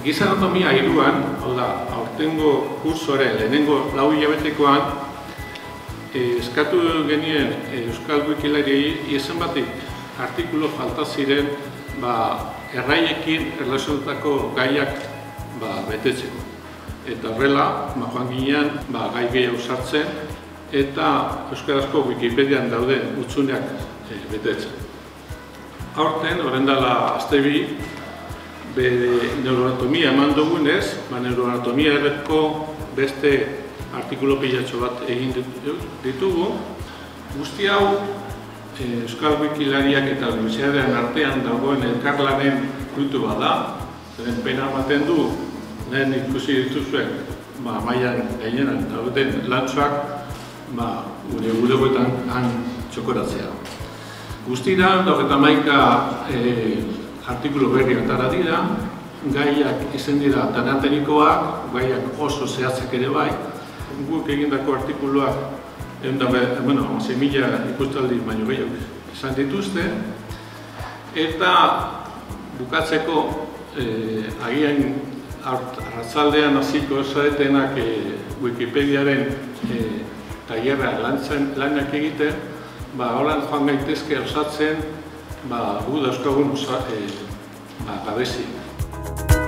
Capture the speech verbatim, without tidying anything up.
Giza anatomia hiruan, hau da, aurtengo kursoaren lehenengo lau hilabetekoan, eskatu genien Euskal Wikilariei zenbatik artikulu falta ziren erraiekin erlazionatutako gaiak betetzeko. Eta horrela, joan ginean gai gehiago sartzen eta euskarazko Wikipedian dauden hutsuneak betetzen. Aurten, orain dela aste bi, neuroanatomia eman dugunez, neuroanatomia erreko beste artikulu pilatxo bat egin ditugu. Guzti hau Euskal Wikilariak eta Universitatean artean dagoen elkarlanen fruitu bat da. Zeren pena ematen du, lehen ikusi dituzuen mailan gainean dauden lantxoak gure bulegoetan han txokoratzea. Guztira, hogeita hamaika artikulu berri atera dira, gaiak izan dira tanaterikoak, gaiak oso zehatzak ere bai. Guk egindako artikuluak hamasei mila ikustaldi baino gehiago izan dituzte, eta bukatzeko agian arratzaldean hasiko zaretenak Wikipediaren tailerra lanak egiten, holan joan gaitezke osatzen gu dauzkagun gabezi.